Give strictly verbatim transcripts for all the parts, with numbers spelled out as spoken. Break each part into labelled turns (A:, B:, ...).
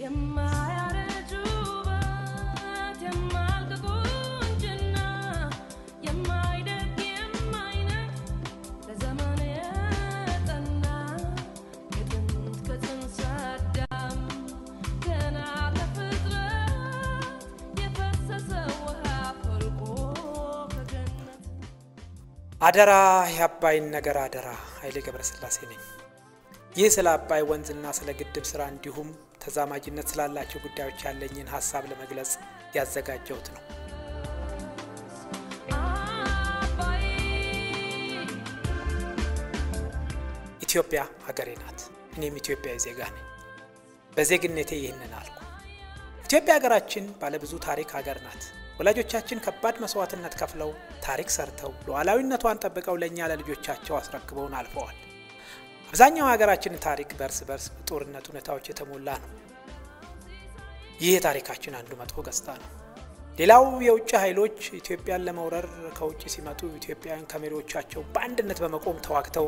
A: አደራ የአባይን ነገር አደራ Haile Gebrselassie ነኝ። ይህ ስለ አባይ ወንዝና ስለ ግድብ ስራ እንዲሁም ተዛማጅነት ስላላቸው ጉዳዮች ያለኝን ሐሳብ ለመግለጽ ያዘጋጀሁት ነው። ኢትዮጵያ ሀገሬ ናት። እኔም ኢትዮጵያዊ ዜጋ ነኝ። በዜግነቴ ይህንን አልኩ። ኢትዮጵያ ሀገራችን ባለብዙ ታሪክ ሀገር ናት። ወላጆቻችን ከባድ መስዋዕትነት ከፍለው ታሪክ ሰርተው ሉዓላዊነቷን ጠብቀው ለኛ ለልጆቻቸው አስረክበውን አልፈዋል። አብዛኛው ሀገራችን ታሪክ በርስ በርስ ጦርነት ሁኔታዎች የተሞላ ነው። ይህ ታሪካችን አንዱ መጥፎ ገጽታ ነው። ሌላው የውጭ ኃይሎች ኢትዮጵያን ለመውረር ከውጭ ሲመጡ ኢትዮጵያን ከመሪዎቻቸው በአንድነት በመቆም ተዋግተው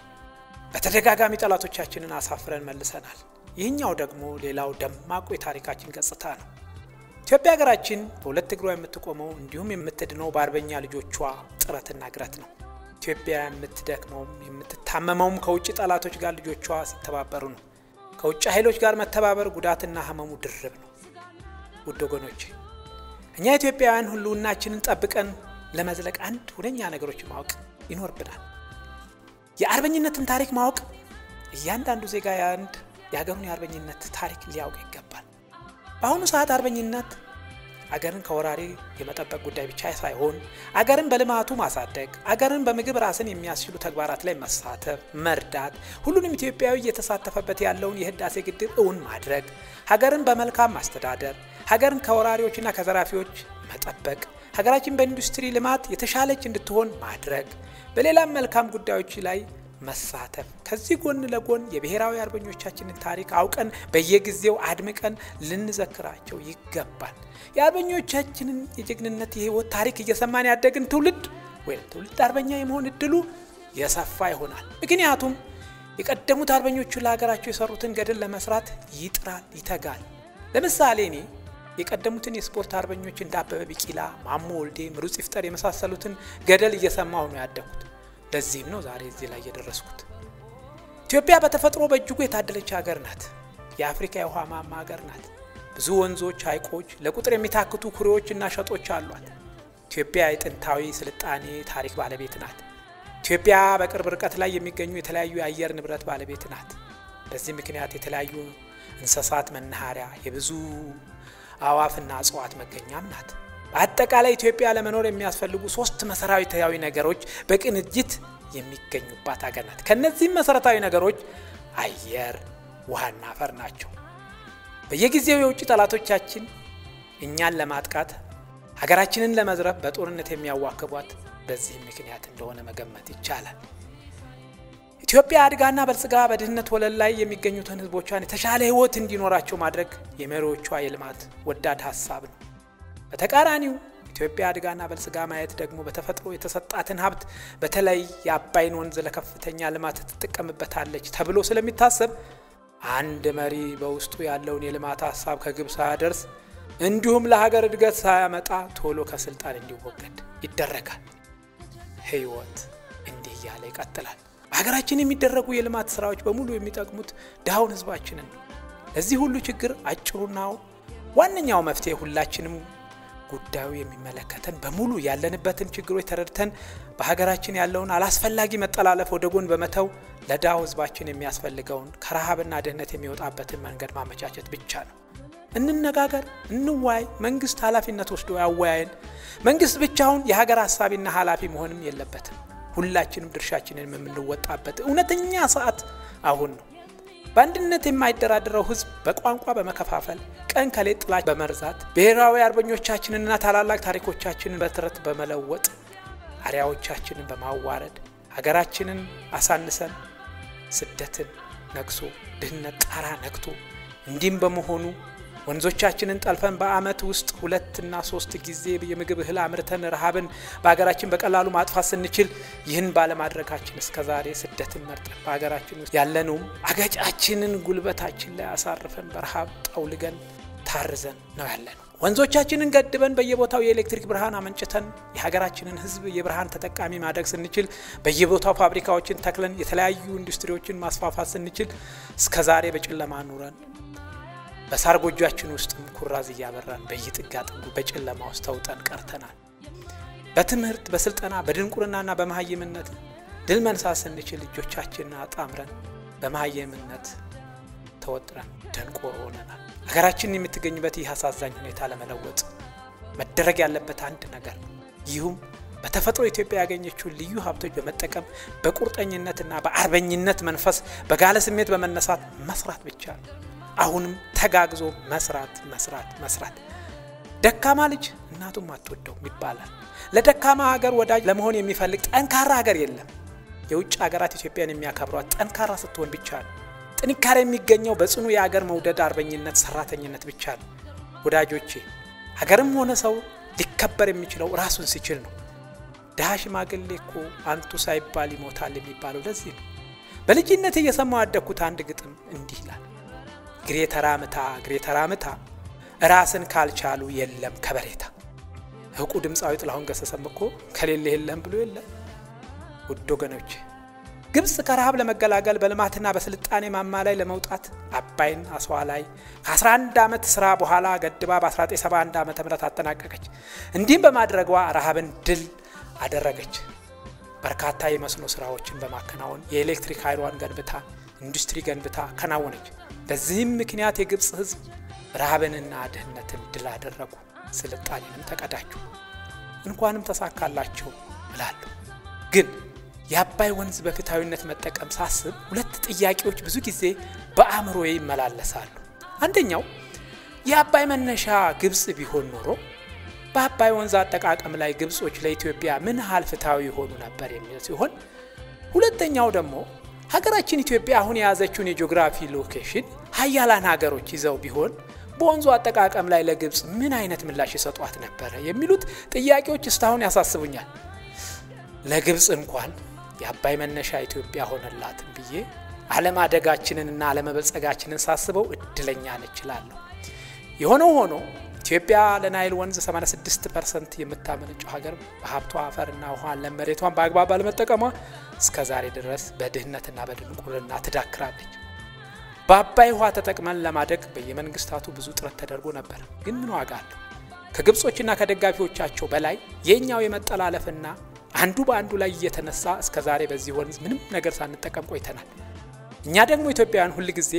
A: በተደጋጋሚ ጠላቶቻችንን አሳፍረን መልሰናል። ይህኛው ደግሞ ሌላው ደማቁ የታሪካችን ገጽታ ነው። ኢትዮጵያ ሀገራችን በሁለት እግሯ የምትቆመው እንዲሁም የምትድነው በአርበኛ ልጆቿ ጥረትና ግረት ነው። ኢትዮጵያ የምትደክመው የምትታመመው ከውጭ ጠላቶች ጋር ልጆቿ ሲተባበሩ ነው። ከውጭ ኃይሎች ጋር መተባበር ጉዳትና ህመሙ ድርብ ነው። ውድ ወገኖቼ እኛ ኢትዮጵያውያን ሁሉናችንን ጠብቀን ለመዝለቅ አንድ ሁነኛ ነገሮች ማወቅ ይኖርብናል። የአርበኝነትን ታሪክ ማወቅ እያንዳንዱ ዜጋ ያንድ ያገሩን የአርበኝነት ታሪክ ሊያውቅ ይገባል። በአሁኑ ሰዓት አርበኝነት አገርን ከወራሪ የመጠበቅ ጉዳይ ብቻ ሳይሆን አገርን በልማቱ ማሳደግ፣ አገርን በምግብ ራስን የሚያስችሉ ተግባራት ላይ መሳተፍ፣ መርዳት፣ ሁሉንም ኢትዮጵያዊ እየተሳተፈበት ያለውን የህዳሴ ግድብ እውን ማድረግ፣ ሀገርን በመልካም ማስተዳደር፣ ሀገርን ከወራሪዎችና ከዘራፊዎች መጠበቅ፣ ሀገራችን በኢንዱስትሪ ልማት የተሻለች እንድትሆን ማድረግ፣ በሌላም መልካም ጉዳዮች ላይ መሳተፍ፣ ከዚህ ጎን ለጎን የብሔራዊ አርበኞቻችንን ታሪክ አውቀን በየጊዜው አድምቀን ልንዘክራቸው ይገባል። የአርበኞቻችንን የጀግንነት የህይወት ታሪክ እየሰማን ያደግን ትውልድ ወይ ትውልድ አርበኛ የመሆን እድሉ የሰፋ ይሆናል። ምክንያቱም የቀደሙት አርበኞቹ ለሀገራቸው የሰሩትን ገድል ለመስራት ይጥራል ይተጋል። ለምሳሌ እኔ የቀደሙትን የስፖርት አርበኞች እንደ አበበ ቢቂላ፣ ማሞ ወልዴ፣ ምሩጽ ይፍጠር የመሳሰሉትን ገድል እየሰማሁ ነው ያደግኩት። ለዚህም ነው ዛሬ እዚህ ላይ የደረስኩት። ኢትዮጵያ በተፈጥሮ በእጅጉ የታደለች ሀገር ናት። የአፍሪካ የውሃ ማማ ሀገር ናት። ብዙ ወንዞች፣ ሐይቆች፣ ለቁጥር የሚታክቱ ኩሬዎችና ሸጦች አሏት። ኢትዮጵያ የጥንታዊ ስልጣኔ ታሪክ ባለቤት ናት። ኢትዮጵያ በቅርብ ርቀት ላይ የሚገኙ የተለያዩ የአየር ንብረት ባለቤት ናት። በዚህ ምክንያት የተለያዩ እንስሳት መናኸሪያ፣ የብዙ አዋፍና እጽዋት መገኛም ናት። በአጠቃላይ ኢትዮጵያ ለመኖር የሚያስፈልጉ ሶስት መሰረታዊ ነገሮች በቅንጅት የሚገኙባት ሀገር ናት። ከነዚህ መሰረታዊ ነገሮች አየር፣ ውሃና አፈር ናቸው። በየጊዜው የውጭ ጠላቶቻችን እኛን ለማጥቃት ሀገራችንን ለመዝረፍ በጦርነት የሚያዋክቧት በዚህ ምክንያት እንደሆነ መገመት ይቻላል። ኢትዮጵያ አድጋና በልጽጋ በድህነት ወለል ላይ የሚገኙትን ህዝቦቿን የተሻለ ህይወት እንዲኖራቸው ማድረግ የመሪዎቿ የልማት ወዳድ ሐሳብ ነው። በተቃራኒው ኢትዮጵያ አድጋና በልጽጋ ማየት ደግሞ በተፈጥሮ የተሰጣትን ሀብት በተለይ የአባይን ወንዝ ለከፍተኛ ልማት ተጠቀምበታለች ተብሎ ስለሚታሰብ አንድ መሪ በውስጡ ያለውን የልማት ሐሳብ ከግብ ሳያደርስ እንዲሁም ለሀገር እድገት ሳያመጣ ቶሎ ከስልጣን እንዲወገድ ይደረጋል። ህይወት እንዲህ ያለ ይቀጥላል። በሀገራችን የሚደረጉ የልማት ስራዎች በሙሉ የሚጠቅሙት ዳውን ህዝባችንን ነው። ለዚህ ሁሉ ችግር አጭሩና ዋነኛው መፍትሄ ሁላችንም ጉዳዩ የሚመለከተን በሙሉ ያለንበትን ችግሮች ተረድተን በሀገራችን ያለውን አላስፈላጊ መጠላለፍ ወደ ጎን በመተው ለዳው ህዝባችን የሚያስፈልገውን ከረሃብና ድህነት የሚወጣበትን መንገድ ማመቻቸት ብቻ ነው። እንነጋገር፣ እንዋይ። መንግስት ኃላፊነት ወስዶ ያወያየን። መንግስት ብቻውን የሀገር ሐሳቢና ኃላፊ መሆንም የለበትም። ሁላችንም ድርሻችንን የምንወጣበት እውነተኛ ሰዓት አሁን ነው። በአንድነት የማይደራደረው ህዝብ በቋንቋ በመከፋፈል ቀን ከሌት ጥላቻ በመርዛት ብሔራዊ አርበኞቻችንንና ታላላቅ ታሪኮቻችንን በትረት በመለወጥ አሪያዎቻችንን በማዋረድ ሀገራችንን አሳንሰን ስደትን ነክሶ ድህነት ጣራ ነክቶ እንዲም በመሆኑ ወንዞቻችንን ጠልፈን በአመት ውስጥ ሁለት እና ሶስት ጊዜ የምግብ እህል አምርተን ረሃብን በአገራችን በቀላሉ ማጥፋት ስንችል ይህን ባለማድረጋችን እስከዛሬ ስደትን መርጠን በአገራችን ውስጥ ያለነው አገጫችንን ጉልበታችን ላይ አሳርፈን በረሃብ ጠውልገን ታርዘን ነው ያለነው። ወንዞቻችንን ገድበን በየቦታው የኤሌክትሪክ ብርሃን አመንጭተን የሀገራችንን ህዝብ የብርሃን ተጠቃሚ ማድረግ ስንችል በየቦታው ፋብሪካዎችን ተክለን የተለያዩ ኢንዱስትሪዎችን ማስፋፋት ስንችል እስከዛሬ በጨለማ ኑረን በሳር ጎጆአችን ውስጥም ኩራዝ ያበራን በየጥጋ ጥጉ በጨለማ ውስጥ ተውጠን ቀርተናል። በትምህርት በስልጠና በድንቁርናና በመሃይምነት ድል መንሳት ስንችል ልጆቻችንን አጣምረን በመሃይምነት ተወጥረን ደንቆሮ ሆነናል። ሀገራችን የምትገኝበት ይህ አሳዛኝ ሁኔታ ለመለወጥ መደረግ ያለበት አንድ ነገር ይሁን በተፈጥሮ ኢትዮጵያ ያገኘችው ልዩ ሀብቶች በመጠቀም በቁርጠኝነትና በአርበኝነት መንፈስ በጋለ ስሜት በመነሳት መስራት ብቻ ነው። አሁንም ተጋግዞ መስራት መስራት መስራት ደካማ ልጅ እናቱም አትወደው ይባላል። ለደካማ ሀገር ወዳጅ ለመሆን የሚፈልግ ጠንካራ ሀገር የለም። የውጭ ሀገራት ኢትዮጵያን የሚያከብሯት ጠንካራ ስትሆን ብቻ ነው። ጥንካሬ የሚገኘው በጽኑ የሀገር መውደድ አርበኝነት ሰራተኝነት ብቻ ነው። ወዳጆቼ ሀገርም ሆነ ሰው ሊከበር የሚችለው ራሱን ሲችል ነው። ደሃ ሽማግሌ እኮ አንቱ ሳይባል ይሞታል የሚባለው ለዚህ ነው። በልጅነቴ እየሰማሁ ያደግኩት አንድ ግጥም እንዲህ ይላል። ግሬ ተራምታ ግሬ ተራምታ ራስን ካልቻሉ የለም ከበሬታ። ህቁ ድምጻዊ ጥላሁን ገሰሰም እኮ ከሌለ የለም ብሎ የለ። ውድ ወገኖቼ ግብጽ ከረሃብ ለመገላገል በልማትና በስልጣኔ ማማ ላይ ለመውጣት አባይን አስዋ ላይ ከ11 አመት ስራ በኋላ ገድባ በ1971 ዓመተ ምህረት አጠናቀቀች። እንዲህም በማድረጓ ረሃብን ድል አደረገች። በርካታ የመስኖ ስራዎችን በማከናወን የኤሌክትሪክ ኃይሏን ገንብታ ኢንዱስትሪ ገንብታ ከናወነች። በዚህም ምክንያት የግብጽ ህዝብ ረሃብንና ድህነትን ድል አደረጉ። ስልጣኔንም ተቀዳጁ። እንኳንም ተሳካላቸው እላለሁ። ግን የአባይ ወንዝ በፍትሃዊነት መጠቀም ሳስብ ሁለት ጥያቄዎች ብዙ ጊዜ በአእምሮዬ ይመላለሳሉ። አንደኛው የአባይ መነሻ ግብጽ ቢሆን ኖሮ በአባይ ወንዝ አጠቃቀም ላይ ግብጾች ለኢትዮጵያ ምን ያህል ፍትሃዊ ሆኑ ነበር የሚል ሲሆን፣ ሁለተኛው ደግሞ ሀገራችን ኢትዮጵያ አሁን የያዘችውን የጂኦግራፊ ሎኬሽን ሀያላን ሀገሮች ይዘው ቢሆን በወንዙ አጠቃቀም ላይ ለግብጽ ምን አይነት ምላሽ ይሰጧት ነበር የሚሉት ጥያቄዎች እስካሁን ያሳስቡኛል። ለግብጽ እንኳን የአባይ መነሻ ኢትዮጵያ ሆነላት ብዬ ዓለም አደጋችንንና ዓለም በጸጋችንን ሳስበው እድለኛ ነችላለሁ። የሆነው ሆኖ ኢትዮጵያ ለናይል ወንዝ ሰማንያ ስድስት ፐርሰንት የምታመነጨው ሀገር በሀብቷ አፈርና ውሃ ለመሬቷን በአግባብ ባለመጠቀሟ እስከ ዛሬ ድረስ በድህነትና በድንቁርና ትዳክራለች። በአባይ ውሃ ተጠቅመን ለማደግ በየመንግስታቱ ብዙ ጥረት ተደርጎ ነበር። ግን ምን ዋጋ አለው? ከግብጾችና ከደጋፊዎቻቸው በላይ የኛው የመጠላለፍና አንዱ በአንዱ ላይ እየተነሳ እስከ ዛሬ በዚህ ወንዝ ምንም ነገር ሳንጠቀም ቆይተናል። እኛ ደግሞ ኢትዮጵያውያን ሁሉ ጊዜ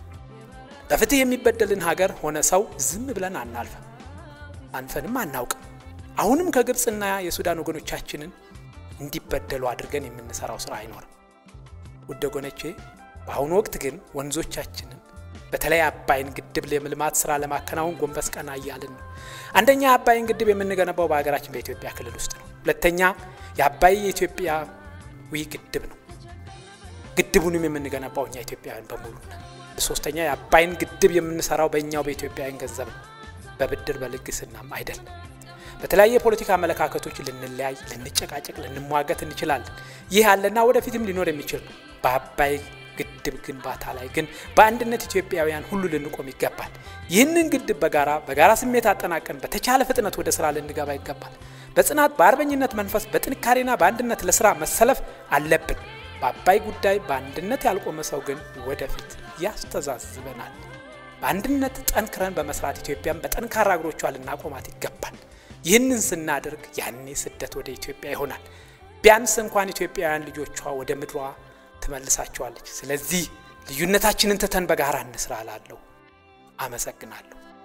A: በፍትህ የሚበደልን ሀገር ሆነ ሰው ዝም ብለን አናልፈም፣ አንፈንም አናውቅም። አሁንም ከግብጽና የሱዳን ወገኖቻችንን እንዲበደሉ አድርገን የምንሰራው ስራ አይኖርም። ውድ ወገኖቼ በአሁኑ ወቅት ግን ወንዞቻችንን በተለይ አባይን ግድብ ለልማት ስራ ለማከናወን ጎንበስ ቀና እያልን ነው። አንደኛ አባይን ግድብ የምንገነባው በአገራችን በኢትዮጵያ ክልል ውስጥ ነው። ሁለተኛ የአባይ የኢትዮጵያዊ ግድብ ነው። ግድቡንም የምንገነባው እኛ ኢትዮጵያውያን በሙሉ ነን። ሶስተኛ የአባይን ግድብ የምንሰራው በእኛው በኢትዮጵያውያን ገንዘብ ነው፣ በብድር በልግስናም አይደለም። በተለያየ ፖለቲካ አመለካከቶች ልንለያይ ልንጨቃጨቅ ልንሟገት እንችላለን። ይህ አለና ወደፊትም ሊኖር የሚችል ነው። በአባይ ግድብ ግንባታ ላይ ግን በአንድነት ኢትዮጵያውያን ሁሉ ልንቆም ይገባል። ይህንን ግድብ በጋራ በጋራ ስሜት አጠናቀን በተቻለ ፍጥነት ወደ ስራ ልንገባ ይገባል። በጽናት በአርበኝነት መንፈስ በጥንካሬና በአንድነት ለስራ መሰለፍ አለብን። በአባይ ጉዳይ በአንድነት ያልቆመ ሰው ግን ወደፊት ያስተዛዝበናል። በአንድነት ጠንክረን በመስራት ኢትዮጵያን በጠንካራ እግሮቿ ልናቆማት ይገባል። ይህንን ስናደርግ ያኔ ስደት ወደ ኢትዮጵያ ይሆናል። ቢያንስ እንኳን ኢትዮጵያውያን ልጆቿ ወደ ምድሯ ትመልሳቸዋለች። ስለዚህ ልዩነታችንን ተተን በጋራ እንስራ እላለሁ። አመሰግናለሁ።